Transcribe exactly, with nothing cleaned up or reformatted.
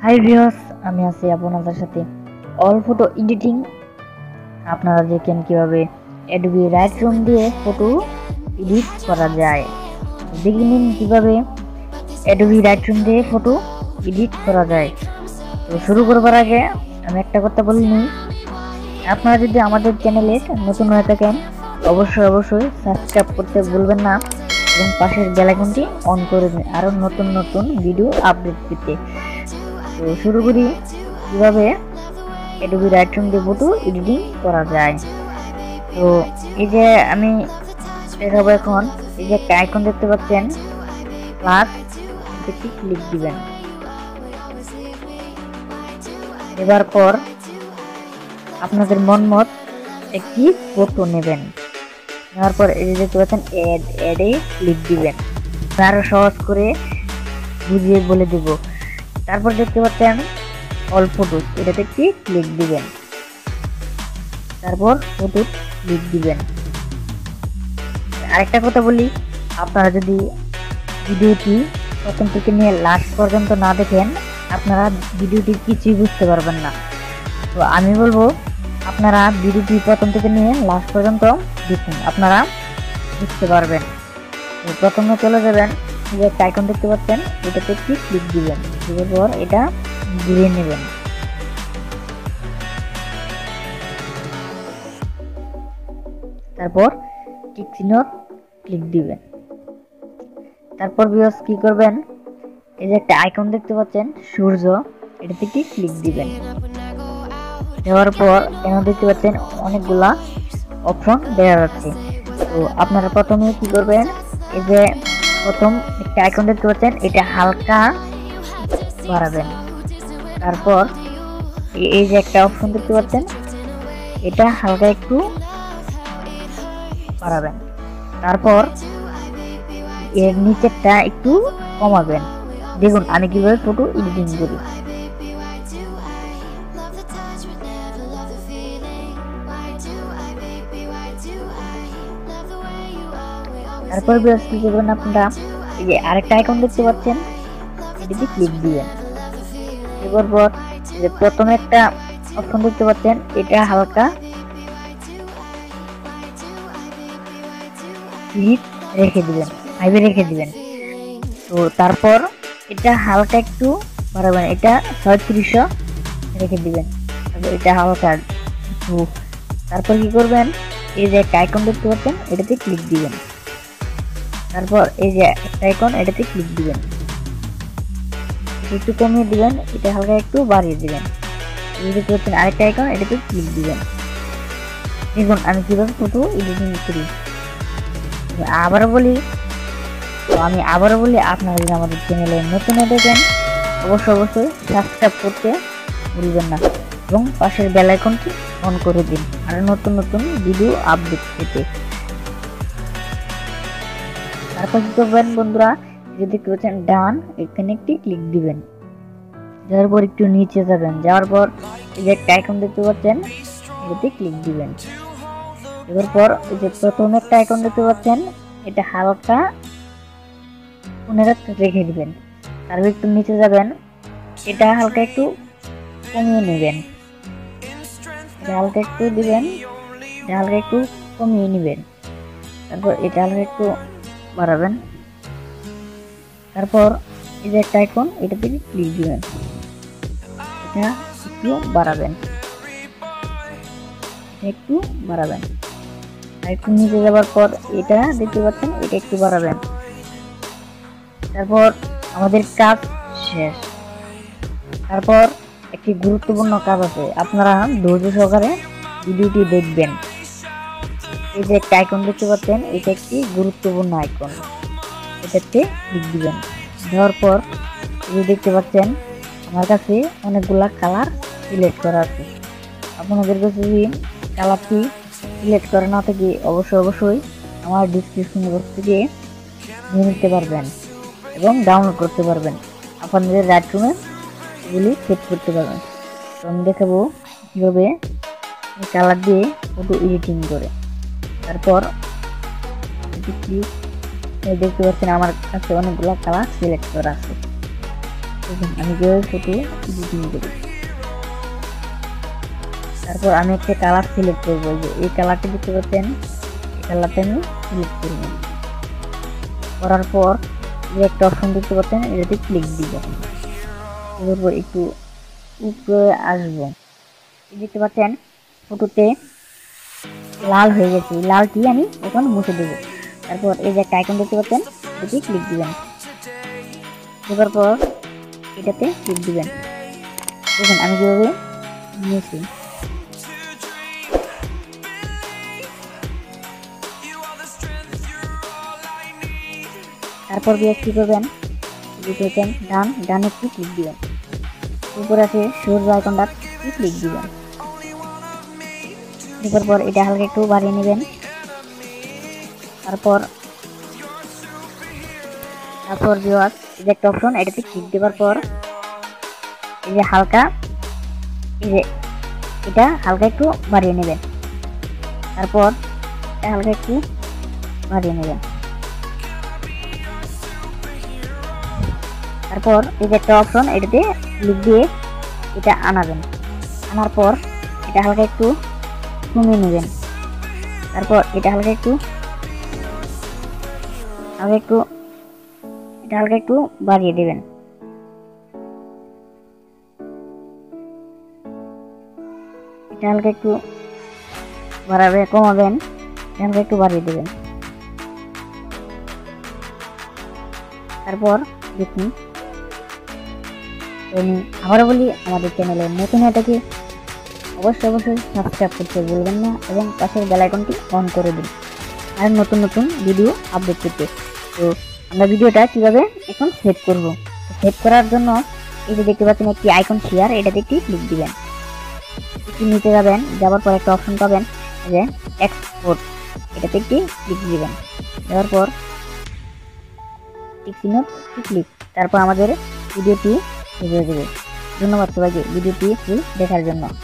Hi viewers, আমি আছি আপনাদের সাথে অল ফটো এডিটিং। আপনারা দেখেন কিভাবে অ্যাডোবি লাইটরুম দিয়ে ফটো এডিট করা যায়। দেখে নিন কিভাবে অ্যাডোবি লাইটরুম দিয়ে ফটো এডিট করা যায়। তো শুরু করবার আগে আমি একটা কথা বলিনি, আপনারা যদি আমাদের চ্যানেলে নতুন হয়ে থাকেন অবশ্যই অবশ্যই সাবস্ক্রাইব করতে ভুলবেন না এবং পাশের বেল আইকনটি অন করে দিন আরও নতুন নতুন ভিডিও আপডেট পেতে। তো শুরু করি কিভাবে অ্যাডোবি লাইটরুম দিয়ে ফটো এডিটিং করা যায়। তো এই যে আমি দেখাবো এখন, এই যে একটা আইকন দেখতে পাচ্ছেন প্লাস, একটি ক্লিক দিবেন। এবার পর আপনাদের মন মত একটি ফটো নেবেন, নেওয়ার পর এই যে দেখতে পাচ্ছেন অ্যাড অ্যাডে ক্লিক দিবেন। আরো সহজ করে বুঝিয়ে বলে দেব। তারপর দেখতে পাচ্ছেন অল ফটো, এটাতে একটি ক্লিক দিবেন, তারপর ফটো ক্লিক দিবেন। আরেকটা কথা বলি, আপনারা যদি ভিডিওটি প্রথম থেকে নিয়ে লাস্ট পর্যন্ত না দেখেন আপনারা ভিডিওটি কিছুই বুঝতে পারবেন না। তো আমি বলবো আপনারা ভিডিওটি প্রথম থেকে নিয়ে লাস্ট পর্যন্ত দেখুন, আপনারা বুঝতে পারবেন। তো প্রথমে চলে যাবেন, যে একটা আইকন দেখতে পাচ্ছেন এটাতে একটি ক্লিক দিবেন, দেওয়ার পর এটা ঘুরিয়ে নেবেন। তারপর টিক চিহ্ন ক্লিক দিবেন। তারপর ভিউয়ার্স কি করবেন, এই যে একটা আইকন দেখতে পাচ্ছেন সূর্য, এটাতে একটি ক্লিক দিবেন। দেওয়ার পর এখানে দেখতে পাচ্ছেন অনেকগুলা অপশন দেওয়া যাচ্ছে। তো আপনারা প্রথমে কি করবেন, এই যে প্রথম একটা আইকন দেখতে পাচ্ছেন এটা হালকা বাড়াবেন। তারপর এই যে একটা অপশন দেখতে পাচ্ছেন এটা হালকা একটু বাড়াবেন। তারপর এর নিচেরটা একটু কমাবেন। দেখুন আমি কিভাবে ফটো এডিটিং করি। তারপর ভিউয়ার্স কি করবেন, আপনারা এই যে আরেকটা আইকন দেখতে পাচ্ছেন এটাতে ক্লিক দিবেন। এবার পর যে প্রথমে একটা অপশন দেখতে পাচ্ছেন এটা হালকা ক্লিক রেখে দিবেন, হাইবে রেখে দিবেন। তো তারপর এটা হালকা একটু বাড়াবেন, এটা ছয়ত্রিশশো রেখে দিবেন। এটা হালকা একটু। তারপর কি করবেন, এই যে একটা আইকন দেখতে পাচ্ছেন এটাতে ক্লিক দিবেন। তারপর এই যে একটা আইকন এটাতে ক্লিক দিবেন, একটু কমিয়ে দিবেন, এটা হালকা একটু বাড়িয়ে দিবেন। এই দেখতে পাচ্ছেন আরেকটা আইকন এটাতে ক্লিক দিবেন। দেখুন আমি কিভাবে ফটো এডিটিং করি। আবারও বলি, তো আমি আবারও বলি আপনারা যদি আমাদের চ্যানেলে নতুন হয়ে থাকেন অবশ্যই অবশ্যই সাবস্ক্রাইব করতে ভুলবেন না এবং পাশের বেল আইকনটি অন করে দিন আর নতুন নতুন ভিডিও আপডেট পেতে। তারপর কি করবেন বন্ধুরা, যদি দেখতে পাচ্ছেন ডান, এখানে একটি ক্লিক দিবেন। যাওয়ার পর একটু নিচে যাবেন, যাওয়ার পর এই যে একটা আইকন দেখতে পাচ্ছেন এটাতে ক্লিক দিবেন। এবার পর এই যে প্রথম একটা আইকন দেখতে পাচ্ছেন এটা হালকা পুনরায় রেখে দিবেন। তারপর একটু নিচে যাবেন, এটা হালকা একটু কমিয়ে নেবেন, এটা হালকা একটু দিবেন, এটা হালকা একটু কমিয়ে নেবেন। তারপর এটা হালকা একটু বাড়াবেন। তারপর এই যে একটা আইকন এটা থেকে ক্লিক দিবেন, এটা একটু বাড়াবেন, এটা একটু বাড়াবেন। আর একটু নিচে যাওয়ার পর এটা দেখতে পাচ্ছেন এটা একটু বাড়াবেন। তারপর আমাদের কাজ শেষ। তারপর একটি গুরুত্বপূর্ণ কাজ আছে, আপনারা ধৈর্য সহকারে ভিডিওটি দেখবেন। এই যে একটা আইকন দেখতে পাচ্ছেন এটা একটি গুরুত্বপূর্ণ আইকন, এটাতে ক্লিক দিবেন। দেওয়ার পর এই দেখতে পাচ্ছেন আমার কাছে অনেকগুলা কালার সিলেক্ট করা আছে। আপনাদের কাছে যদি কালারটি সিলেক্ট করা না থাকে অবশ্যই অবশ্যই আমার ডিসক্রিপশন বক্স থেকে নিয়ে নিতে পারবেন এবং ডাউনলোড করতে পারবেন। আপনাদের লাইটরুমে এগুলি সেট করতে পারবেন। তো আমি দেখাবো কীভাবে কালার দিয়ে ফটো এডিটিং করে। তারপর দেখতে পাচ্ছেন আমার কাছে অনেকগুলো কালার সিলেক্ট করা আছে। দেখুন আমি যেভাবে ফটো এডিটিং করি। তারপর আমি একটা কালার সিলেক্ট করবো, যে এই কালারটি দেখতে পাচ্ছেন, এই কালারটা আমি সিলেক্ট করব। করার পর যে একটা অপশন দেখতে পাচ্ছেন, এটাতে ক্লিক দিবেন। এরপর একটু উপরে আসবো, দেখতে পাচ্ছেন ফটোতে লাল হয়ে গেছে, লালটি আমি এখন মুছে দেবো। তারপর এই যে একটা আইকন দেখতে পাচ্ছেন, এটাতে ক্লিক দিবেন। দেওয়ার পর এটাতে ক্লিক দিবেন। দেখুন আমি যেভাবে নিয়েছি। তারপর দিয়ে কি করবেন, দেখেছেন ডান, ডানে একটু ক্লিক দিবেন। উপরে আছে সূর্য আইকনটা, ক্লিক দিবেন। দেওয়ার পর এটা হালকা একটু বাড়িয়ে নেবেন। তারপর তারপর ভিউয়ার এই যে একটা অপশন, এটাতে ক্লিক দেওয়ার পর এই যে হালকা, এই যে এটা হালকা একটু বাড়িয়ে নেবেন। তারপর হালকা একটু বাড়িয়ে নেবেন। তারপর এই যে একটা অপশন, এটাতে ক্লিক দিয়ে এটা আনাবেন। আনার পর এটা হালকা একটু কমিয়ে নেবেন। তারপর এটা হালকা একটু হালকা একটু এটা হালকা একটু বাড়িয়ে দেবেন। এটা হালকা একটু বাড়াবে, কমাবেন, হালকা একটু বাড়িয়ে দেবেন। তারপর দেখুন, আমি আবারও বলি, আমাদের চ্যানেলে নতুন হয়ে থাকে অবশ্যই অবশ্যই সাবস্ক্রাইব করতে ভুলবেন না এবং পাশের বেল আইকনটি অন করে দিন আর নতুন নতুন ভিডিও আপডেট করতে। তো আমরা ভিডিওটা কিভাবে এখন সেভ করব, সেভ করার জন্য এই যে দেখতে পাচ্ছেন একটি আইকন শেয়ার, এটাতে একটি ক্লিক দিবেন। একটু নিতে যাবেন, যাওয়ার পর একটা অপশন পাবেন যে এক্সপোর্ট, এটাতে একটি ক্লিক দিবেন। দেওয়ার পর টিক চিহ্ন ক্লিক, তারপর আমাদের ভিডিওটি সেভ হয়ে যাবে। ধন্যবাদ সবাইকে ভিডিওটি দেখার জন্য।